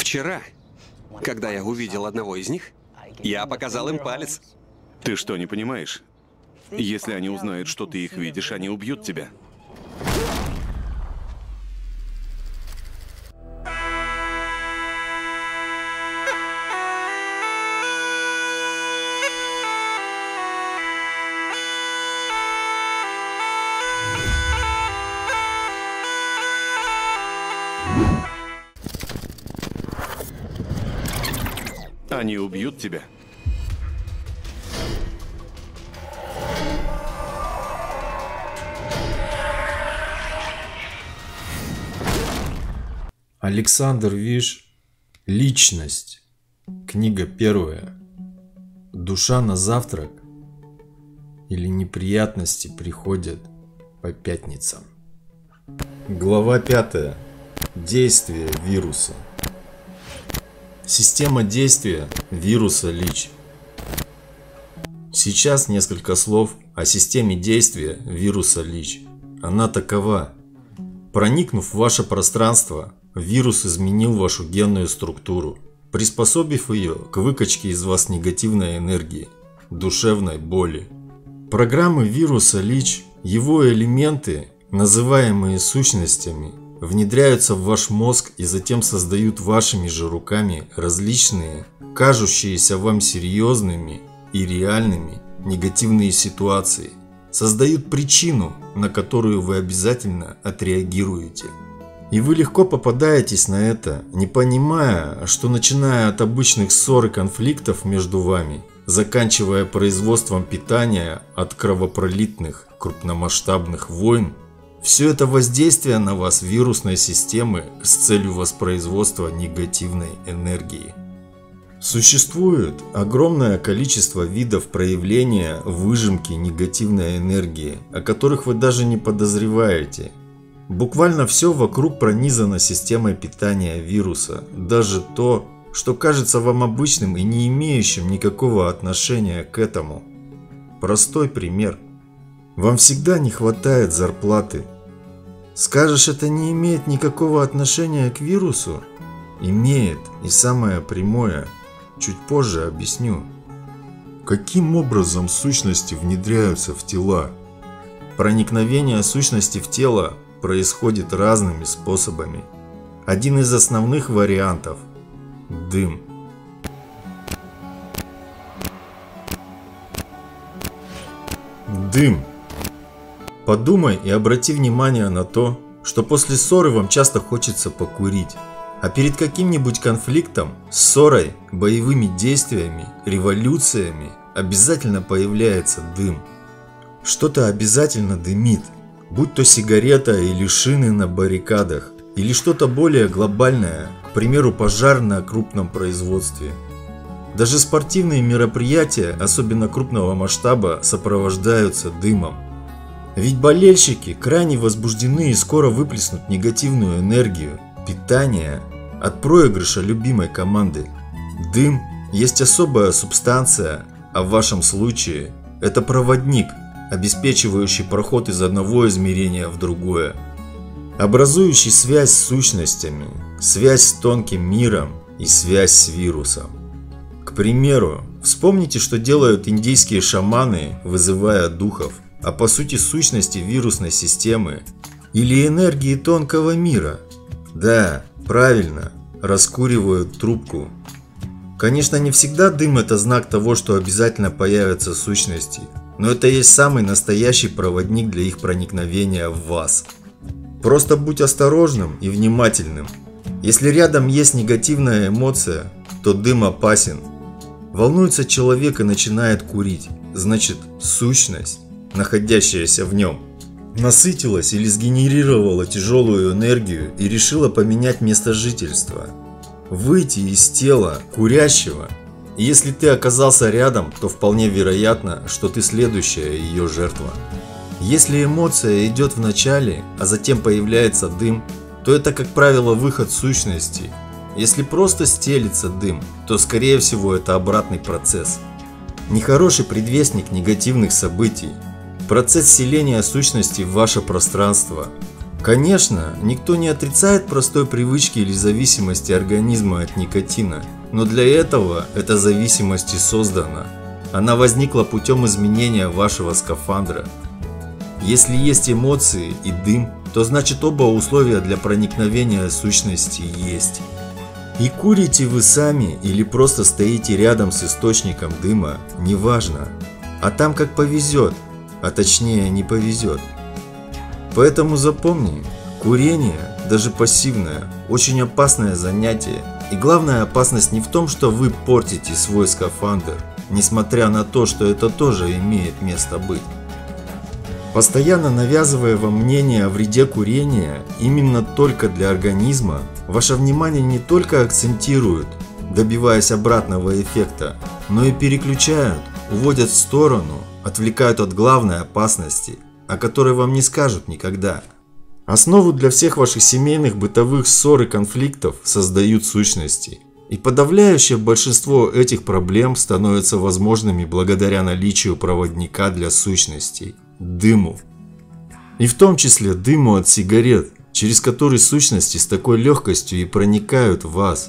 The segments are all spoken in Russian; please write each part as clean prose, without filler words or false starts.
Вчера, когда я увидел одного из них, я показал им палец. Ты что, не понимаешь? Если они узнают, что ты их видишь, они убьют тебя. Они убьют тебя. Александр Виш. Личность. Книга 1. Душа на завтрак или неприятности приходят по пятницам. Глава 5. Действие вируса. Система действия вируса ЛИЧ. Сейчас несколько слов о системе действия вируса ЛИЧ. Она такова. Проникнув в ваше пространство, вирус изменил вашу генную структуру, приспособив ее к выкачке из вас негативной энергии, душевной боли. Программы вируса ЛИЧ, его элементы, называемые сущностями, внедряются в ваш мозг и затем создают вашими же руками различные, кажущиеся вам серьезными и реальными негативные ситуации, создают причину, на которую вы обязательно отреагируете. И вы легко попадаетесь на это, не понимая, что начиная от обычных ссор и конфликтов между вами, заканчивая производством питания от кровопролитных крупномасштабных войн, все это воздействие на вас вирусной системы с целью воспроизводства негативной энергии. Существует огромное количество видов проявления выжимки негативной энергии, о которых вы даже не подозреваете. Буквально все вокруг пронизано системой питания вируса, даже то, что кажется вам обычным и не имеющим никакого отношения к этому. Простой пример. Вам всегда не хватает зарплаты. Скажешь, это не имеет никакого отношения к вирусу? Имеет, и самое прямое. Чуть позже объясню. Каким образом сущности внедряются в тела? Проникновение сущности в тело происходит разными способами. Один из основных вариантов – дым. Дым. Подумай и обрати внимание на то, что после ссоры вам часто хочется покурить, а перед каким-нибудь конфликтом, ссорой, боевыми действиями, революциями обязательно появляется дым. Что-то обязательно дымит, будь то сигарета или шины на баррикадах, или что-то более глобальное, к примеру, пожар на крупном производстве. Даже спортивные мероприятия, особенно крупного масштаба, сопровождаются дымом. Ведь болельщики крайне возбуждены и скоро выплеснут негативную энергию, питание от проигрыша любимой команды. Дым есть особая субстанция, а в вашем случае это проводник, обеспечивающий проход из одного измерения в другое, образующий связь с сущностями, связь с тонким миром и связь с вирусом. К примеру, вспомните, что делают индийские шаманы, вызывая духов, а по сути сущности вирусной системы или энергии тонкого мира. Да, правильно, раскуривают трубку. Конечно, не всегда дым – это знак того, что обязательно появятся сущности, но это есть самый настоящий проводник для их проникновения в вас. Просто будь осторожным и внимательным. Если рядом есть негативная эмоция, то дым опасен. Волнуется человек и начинает курить, значит, сущность, находящаяся в нем, насытилась или сгенерировала тяжелую энергию и решила поменять место жительства, выйти из тела курящего. И если ты оказался рядом, то вполне вероятно, что ты следующая ее жертва. Если эмоция идет в начале, а затем появляется дым, то это, как правило, выход сущности. Если просто стелится дым, то скорее всего это обратный процесс. Нехороший предвестник негативных событий. Процесс вселения сущности в ваше пространство. Конечно, никто не отрицает простой привычки или зависимости организма от никотина, но для этого эта зависимость и создана. Она возникла путем изменения вашего скафандра. Если есть эмоции и дым, то значит оба условия для проникновения сущности есть. И курите вы сами или просто стоите рядом с источником дыма, неважно. А там как повезет, а точнее не повезет. Поэтому запомни, курение, даже пассивное, очень опасное занятие. И главная опасность не в том, что вы портите свой скафандр, несмотря на то, что это тоже имеет место быть. Постоянно навязывая вам мнение о вреде курения именно только для организма, ваше внимание не только акцентируют, добиваясь обратного эффекта, но и переключают, уводят в сторону, отвлекают от главной опасности, о которой вам не скажут никогда. Основу для всех ваших семейных бытовых ссор и конфликтов создают сущности. И подавляющее большинство этих проблем становятся возможными благодаря наличию проводника для сущностей – дыму. И в том числе дыму от сигарет, через который сущности с такой легкостью и проникают в вас.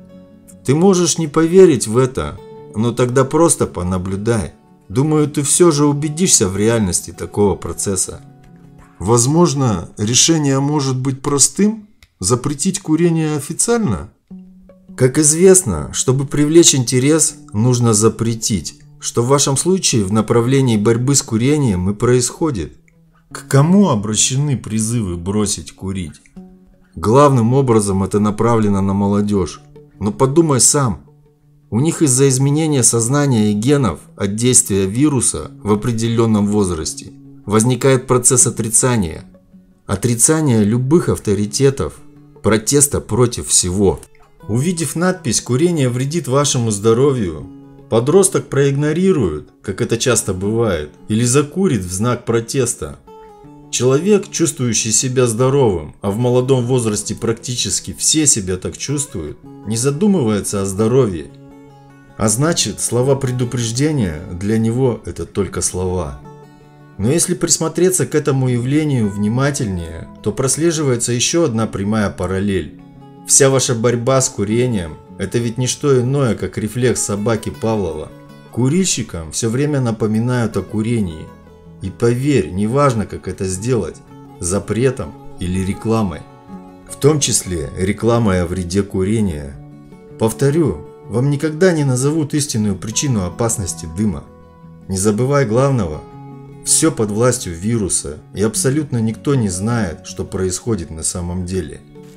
Ты можешь не поверить в это, но тогда просто понаблюдай. Думаю, ты все же убедишься в реальности такого процесса. Возможно, решение может быть простым? Запретить курение официально? Как известно, чтобы привлечь интерес, нужно запретить, что в вашем случае в направлении борьбы с курением и происходит. К кому обращены призывы бросить курить? Главным образом это направлено на молодежь. Но подумай сам. У них из-за изменения сознания и генов от действия вируса в определенном возрасте возникает процесс отрицания. Отрицание любых авторитетов, протеста против всего. Увидев надпись «Курение вредит вашему здоровью», подросток проигнорирует, как это часто бывает, или закурит в знак протеста. Человек, чувствующий себя здоровым, а в молодом возрасте практически все себя так чувствуют, не задумывается о здоровье. А значит, слова предупреждения для него это только слова. Но если присмотреться к этому явлению внимательнее, то прослеживается еще одна прямая параллель. Вся ваша борьба с курением – это ведь не что иное, как рефлекс собаки Павлова. Курильщикам все время напоминают о курении. И поверь, неважно, как это сделать – запретом или рекламой. В том числе рекламой о вреде курения. Повторю, вам никогда не назовут истинную причину опасности дыма. Не забывай главного. Все под властью вируса, и абсолютно никто не знает, что происходит на самом деле.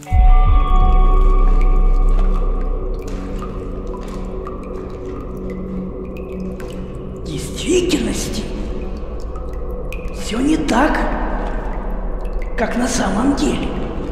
В действительности все не так, как на самом деле.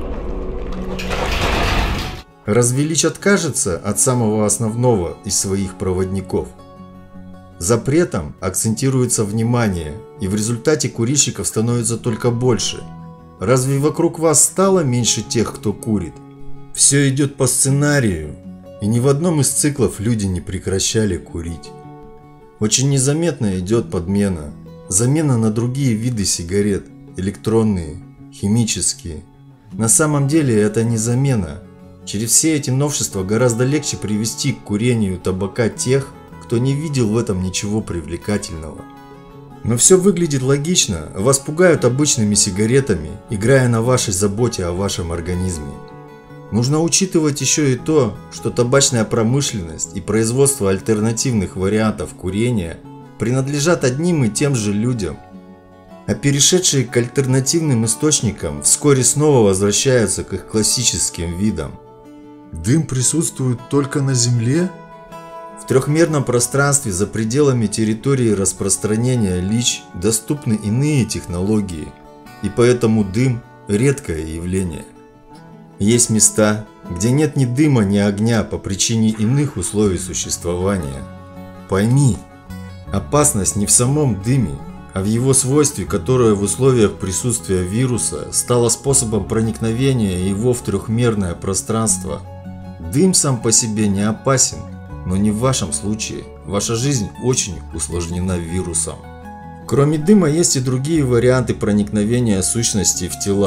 Разве Лич откажется от самого основного из своих проводников? Запретом акцентируется внимание, и в результате курильщиков становится только больше. Разве вокруг вас стало меньше тех, кто курит? Все идет по сценарию, и ни в одном из циклов люди не прекращали курить. Очень незаметно идет подмена, замена на другие виды сигарет, электронные, химические. На самом деле это не замена. Через все эти новшества гораздо легче привести к курению табака тех, кто не видел в этом ничего привлекательного. Но все выглядит логично, вас пугают обычными сигаретами, играя на вашей заботе о вашем организме. Нужно учитывать еще и то, что табачная промышленность и производство альтернативных вариантов курения принадлежат одним и тем же людям, а перешедшие к альтернативным источникам вскоре снова возвращаются к их классическим видам. Дым присутствует только на Земле? В трехмерном пространстве за пределами территории распространения Лич доступны иные технологии, и поэтому дым – редкое явление. Есть места, где нет ни дыма, ни огня по причине иных условий существования. Пойми, опасность не в самом дыме, а в его свойстве, которое в условиях присутствия вируса стало способом проникновения его в трехмерное пространство. Дым сам по себе не опасен, но не в вашем случае. Ваша жизнь очень усложнена вирусом. Кроме дыма есть и другие варианты проникновения сущностей в тела.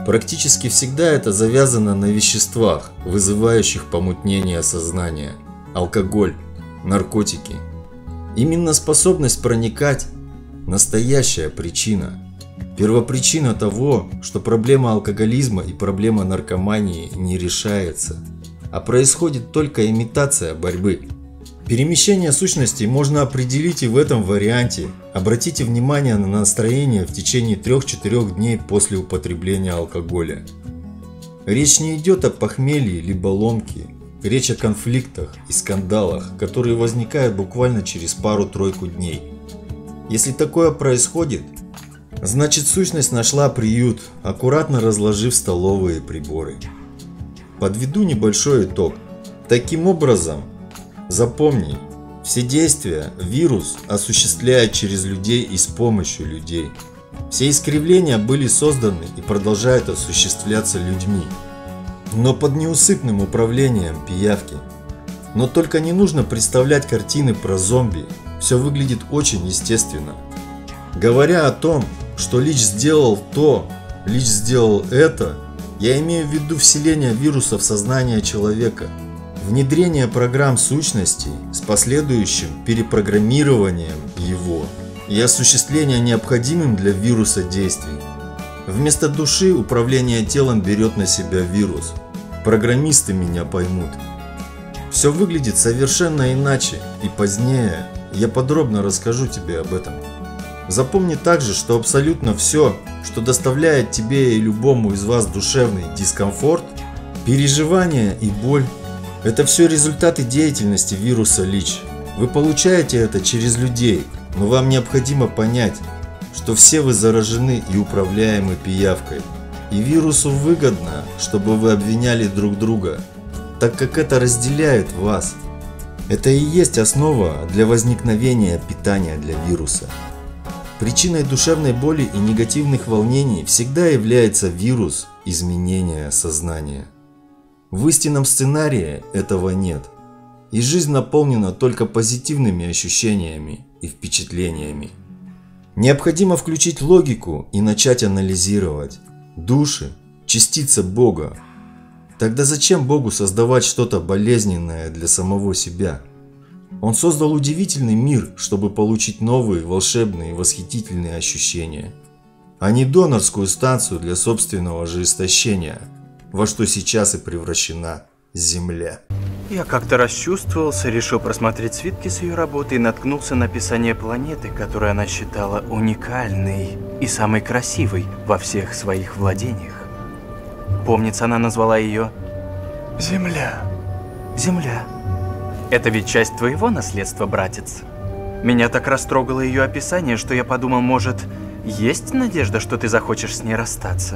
Практически всегда это завязано на веществах, вызывающих помутнение сознания. Алкоголь, наркотики. Именно способность проникать – настоящая причина. Первопричина того, что проблема алкоголизма и проблема наркомании не решается, а происходит только имитация борьбы. Перемещение сущностей можно определить и в этом варианте. Обратите внимание на настроение в течение 3-4 дней после употребления алкоголя. Речь не идет о похмелье либо ломке, речь о конфликтах и скандалах, которые возникают буквально через пару-тройку дней. Если такое происходит, значит сущность нашла приют, аккуратно разложив столовые приборы. Подведу небольшой итог. Таким образом, запомни, все действия вирус осуществляет через людей и с помощью людей. Все искривления были созданы и продолжают осуществляться людьми, но под неусыпным управлением пиявки. Но только не нужно представлять картины про зомби, все выглядит очень естественно. Говоря о том, что Лич сделал то, Лич сделал это, я имею в виду вселение вируса в сознание человека, внедрение программ сущностей с последующим перепрограммированием его и осуществление необходимым для вируса действий. Вместо души управление телом берет на себя вирус. Программисты меня поймут. Все выглядит совершенно иначе, и позднее я подробно расскажу тебе об этом. Запомни также, что абсолютно все, что доставляет тебе и любому из вас душевный дискомфорт, переживания и боль, это все результаты деятельности вируса Лич. Вы получаете это через людей, но вам необходимо понять, что все вы заражены и управляемы пиявкой. И вирусу выгодно, чтобы вы обвиняли друг друга, так как это разделяет вас. Это и есть основа для возникновения питания для вируса. Причиной душевной боли и негативных волнений всегда является вирус изменения сознания. В истинном сценарии этого нет, и жизнь наполнена только позитивными ощущениями и впечатлениями. Необходимо включить логику и начать анализировать. Души – частица Бога. Тогда зачем Богу создавать что-то болезненное для самого себя? Он создал удивительный мир, чтобы получить новые, волшебные и восхитительные ощущения, а не донорскую станцию для собственного же истощения, во что сейчас и превращена Земля. Я как-то расчувствовался, решил просмотреть свитки с ее работой и наткнулся на описание планеты, которую она считала уникальной и самой красивой во всех своих владениях. Помнится, она назвала ее Земля. Земля. Это ведь часть твоего наследства, братец? Меня так растрогало ее описание, что я подумал, может, есть надежда, что ты захочешь с ней расстаться?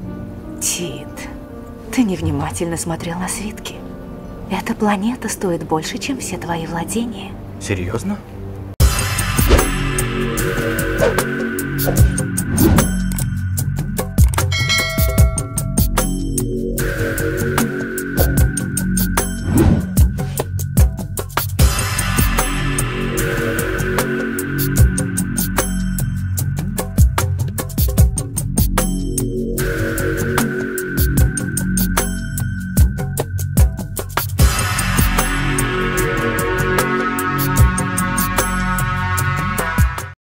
Тит, ты невнимательно смотрел на свитки. Эта планета стоит больше, чем все твои владения. Серьезно?